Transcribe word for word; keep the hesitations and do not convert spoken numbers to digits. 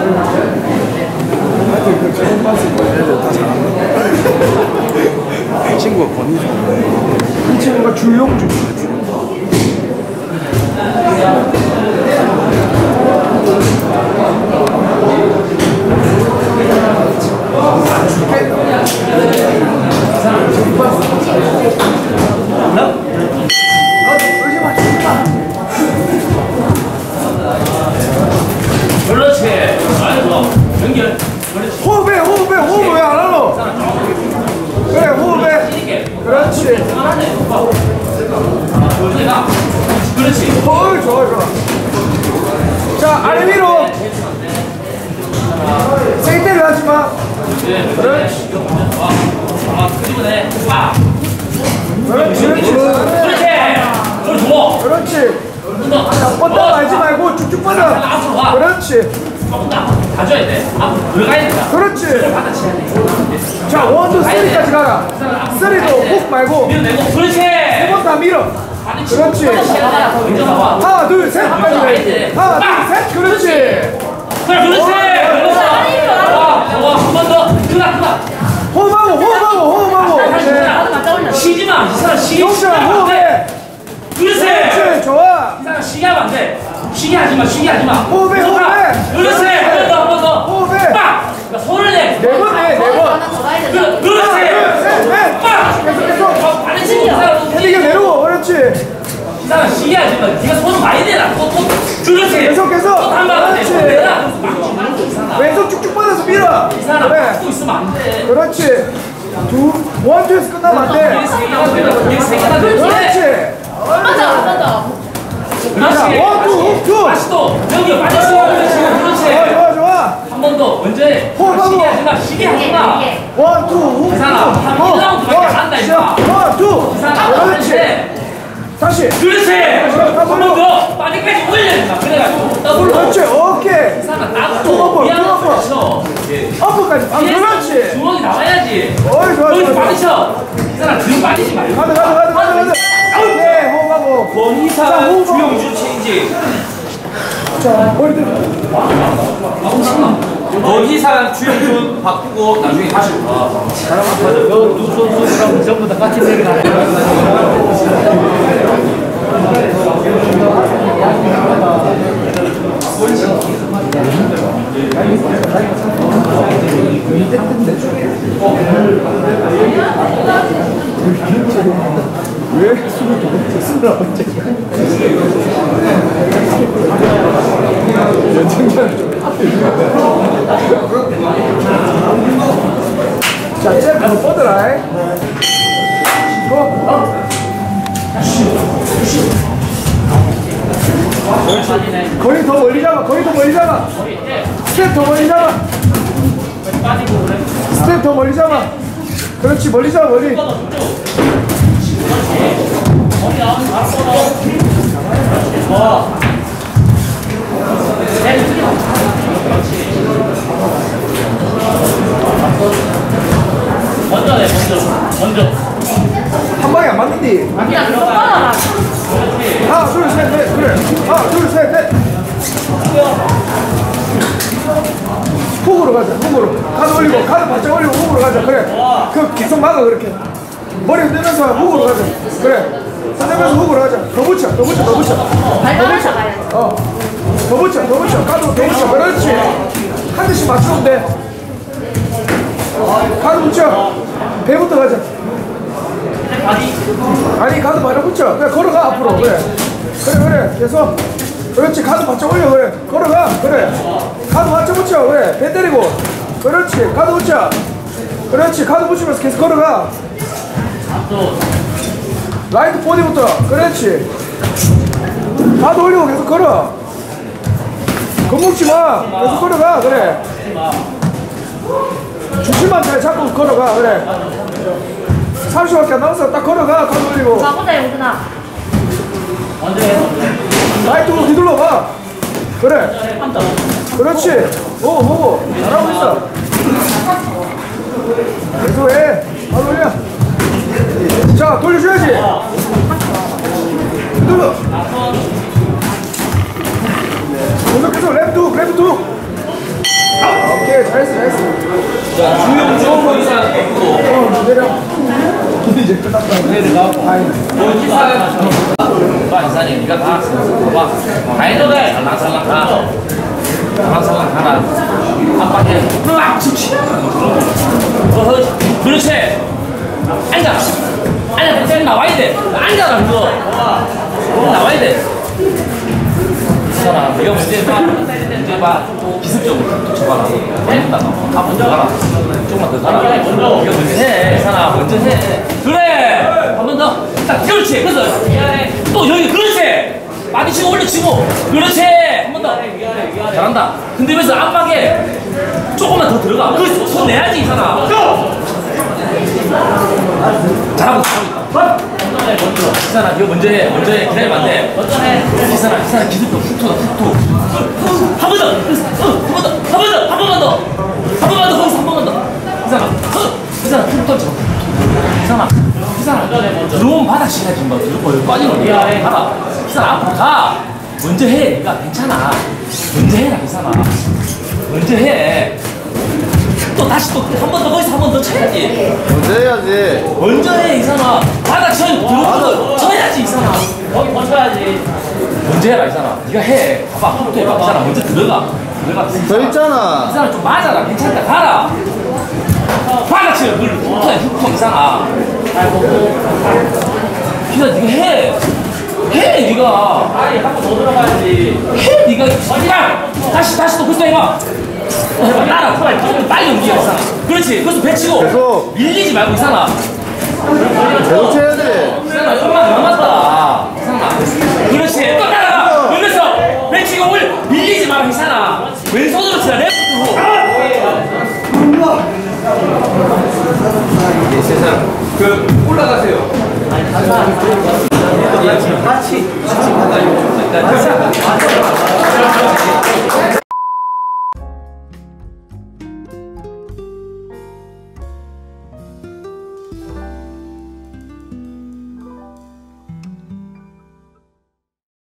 하여튼 그 좋은 맛을 보여야 다 잘한다. 이 친구가 권위 좀. 이 친구가 주용준이야. 그렇지. 아이고 연결. 호흡해 호흡해 호흡 왜 안 하노? 그래 호흡해. 그렇지. 그렇지. 어이 좋아 좋아. 자 아래 위로. 세게 때려 하지 마. 그렇지. 아 그리고네. 아. 그렇지 그렇지. 그렇지. 그렇지. 좋아. 그렇지. 뻗다 말지 말고 쭉쭉 뻗어. 그렇지. 다 줘야 돼. 앞으로 들어가야 된다. 그렇지. 자, 원, 투, 쓰리까지 가라. 쓰리도 훅 말고. 밀어내고. 그렇지. 세 번 다 밀어. 그렇지. 하나, 둘, 셋. 하나, 둘, 셋. 그렇지. 그래, 그렇지. 좋아, 한 번 더. 그다, 그다. 호흡하고, 호흡하고, 호흡하고. 쉬지 마. 이 사람 쉬게 용준 호흡해. 그렇지. 그렇지, 좋아. 이 사람 쉬게 하면 안 돼. 쉬게 하지 마, 쉬게 하지 마. 호흡해, 호흡해. 그렇지. 한 번 더, 한 번 더. 호흡해. 빡! 손을 내. 네 번 내, 네 번. 그, 그렇지. 셋, 넷. 빡! 계속, 계속. 반대치기. 헤딩에 내려오. 그렇지. 이 사람 쉬게 하지 마. 네가 손을 많이 내라. 또, 또. 그렇지. 계속, 계속. 또한 번 내. 그렇지. 손 내라. 막지 말고 이 사람. 왼손 쭉쭉 뻗어서 밀어. 이 사람 그래. 막고 있으면 안 돼. 그렇지. 두, 원, 투에서 끝나면 안 돼. 이게 세 개가 되나? 이게 세 개가 되나? 그렇지. 맞아, 맞아. 그렇지. 자, 원, 투, 훅, 투. 다시 또 여기 빠졌어. 그렇지. 좋아, 그렇지. 좋아, 좋아. 한 번 더. 먼저 해. 호흡하고. 쉬게 하지 마. 쉬게 하지 마. 원, 투, 훅, 이 사람 한 일 라운드밖에 안 한다, 이거. 원, 투. 이 사람 그렇지. 다시. 그렇지. 한 번 더. 빠지까지 올려야 된다. 그래가지고 더블로. 그렇지, 오케이. 이 사람 나도 두 번, 미안한 두 번. 소리 쳐. 어퍼까지. 아, 그렇지. 주먹이 나와야지. 어이, 좋아, 거기서 좋아, 빠지쳐. 이 사람 등 빠지지 말고. 가자, 가자, 가자, 가자, 가자. 오케이, 호흡하고. 권희사 자, 호흡하고. 주영준 체인지. 자, 머리 들어. 권희사 주영준 바꾸고 나중에 다시 와. 두 선수랑 전부 다 같이 내려가. 왜 숨을 더 쓰나 언제? 자, 잽 한번 뻗어라. 어? 거의 더 멀리 잡아. 거의 더 멀리 잡아. 스텝 더 멀리 잡아. 스텝 더 멀리 잡아. 그렇지, 멀리 잡아, 멀리. 먼저 해, 먼저. 먼저. 한 방에 안 맞는디. 야, 그거 빨아라. 하나, 둘, 셋, 넷. 그래. 하나, 둘, 셋, 넷. 훅으로 가자, 훅으로. 카드 올리고, 카드 바짝 올리고, 훅으로 가자. 그래. 그 계속 막아, 그렇게. 머리 흔들면서 훅으로 가자. 그래. 흔들면서 훅으로 가자. 더 붙여, 더 붙여, 더 붙여. 발가락을 가야 돼. 어. 더 붙여, 더 붙여. 카드 더 붙여. 그렇지. 한 대씩 맞추면 돼. 카드 붙여. 배부터 가자. 아니, 카드 바로 붙여. 그래, 걸어가, 앞으로. 그래. 그래, 그래. 계속. 그렇지. 카드 바짝 올려. 그래. 걸어가. 그래. 카드 바짝 붙여. 그래. 배 때리고. 그렇지. 카드 붙여. 그렇지. 카드 붙이면서 계속 걸어가. 라이트 보디부터. 그렇지. 카드 올리고 계속 걸어. 겁먹지 마. 계속 걸어가. 그래. 중심만 잘 잡고 걸어가. 그래. 삼십 초밖에 안 남았어. 딱 걸어가. 카드 올리고. 가보자, 영준아. 먼저 해, 먼저 해. 라이트로 휘둘러 봐. 그래. 그렇지. 오, 오. 잘하고 있어. 계속 해. 카드 올려. 자, 돌려줘야지. 휘둘러. 계속 계속 랩 두, 랩 두. 오케이, 잘했어, 잘했어. 자, 주영 주영 이상 있고. 어, 내려. 이제 끝났다. 내려가. 뭐 기사. 봐 이사님, 네가 다 봐봐. 다이너가 살랑살랑 가. 살랑살랑 가라. 아빠게 막 치치. 어, 그렇지. 앉아. 앉아, 쌤 나와야 돼. 앉아라 그거. 나와야 돼. 있잖아. 네가 문제 봐. 문제 봐. 기습적으로 툭툭 쳐봐라. 먼저 나가. 아, 먼저 가라. 조금만 더 가라. 네가 먼저 해. 이사나 먼저 해. 그래. 한 번 더. 딱 그렇지. 그래서 또 여기 그렇지. 빠디치고 올려치고. 그렇지. 한 번 더. 잘한다. 근데 여기서 압박에 조금만 더 들어가. 그렇지. 손 내야지 이사나. 잘하고 잘하고 있다. 이사나 이거 먼저 해. 먼저 해. 기다리면 안 돼. 이사나 이사나 기술도 훅토다 훅토. 한 번 더. 한 번 더. 한 번 더. 한 번만 더. 한 번만 더. 거기서 한 번만 더. 이사나. 이사나 훅 던져. 이사나. 이사나. 들어오면 바닥 시켜야지. 뭐 들어오면 빠지는 거야. 가라. 이사나 앞으로 가. 먼저 해. 니가 괜찮아. 먼저 해라 이사나. 먼저 해. 또 다시 또 한 번 더 거기서 한 번 더 쳐야지. 먼저 해야지. 먼저 해 이사나. 바닥 쳐 들어오는 거 쳐야지 이사나. 거기 더 쳐야지. 먼저 해라 이사나. 네가 해. 봐봐 훅도 해봐. 이사나 먼저 들어가. 들어가. 더 있잖아. 이사나 좀 맞아라. 괜찮다. 가라. 바닥 쳐. 그걸 훅도 해. 훅도 이사나. 이사나 네가 해. 해 네가. 아니 한 번 더 들어가야지. 해 네가. 야 다시 다시 또 그sto 해봐. 해봐 따라 빨리 빨리 움직여 이사나. 그렇지. 그래서 배치고 계속. 밀리지 말고 이사나. 계속 쳐야 돼. 이사나 얼마 남았다. 이사나. 그렇지. 또 따라가. 그래서 배치고 올 밀리지 마라 이사나. 왼손으로 치라 레프트로. 예 세상 그 올라가세요. 같이 같이 같이